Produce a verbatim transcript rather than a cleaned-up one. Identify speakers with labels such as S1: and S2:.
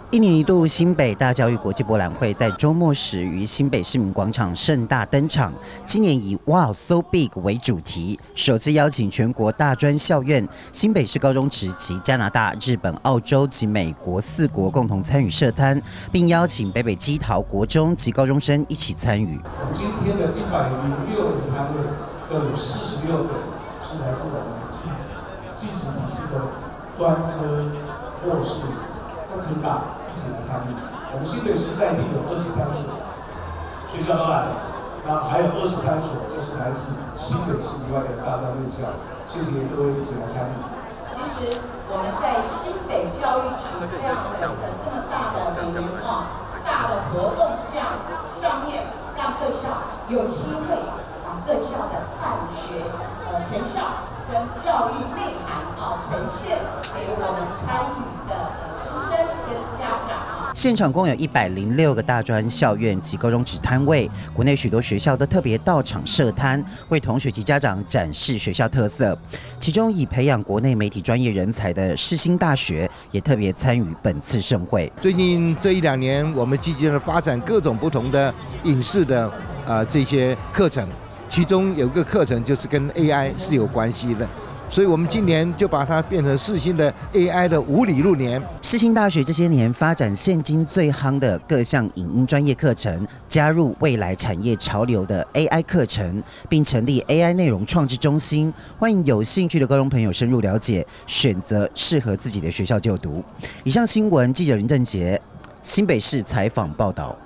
S1: 一年一度新北大教育国际博览会在周末时于新北市民广场盛大登场。今年以 Wow So Big 为主题，首次邀请全国大专校院、新北市高中职及加拿大、日本、澳洲及美国四国共同参与设摊，并邀请北北基桃国中及高中生一起参与。
S2: 今天的一百零六个摊位，就有四十六个是来自我们技技职体系的专科或是更科大一起来参与。我们新北市在地有二十三所学校都来了，那还有二十三所就是来自新北市以外的大专院校，谢谢各位一起来参与。
S3: 其实我们在新北教育局这样的一个这么大的每年啊大的活动项上面，让各校有机会把各校的办学呃成效跟教育内涵啊呈现给我们参与的师生跟家长。
S1: 现场共有一百零六个大专校院及高中职摊位，国内许多学校都特别到场设摊，为同学及家长展示学校特色。其中，以培养国内媒体专业人才的世新大学也特别参与本次盛会。
S4: 最近这一两年，我们积极的发展各种不同的影视的啊、呃、这些课程，其中有一个课程就是跟 A I 是有关系的。所以，我们今年就把它变成世新的 A I 的五里路年。
S1: 世新大学这些年发展现今最夯的各项影音专业课程，加入未来产业潮流的 A I 课程，并成立 A I 内容创制中心，欢迎有兴趣的高中朋友深入了解，选择适合自己的学校就读。以上新闻，记者林正杰，新北市采访报道。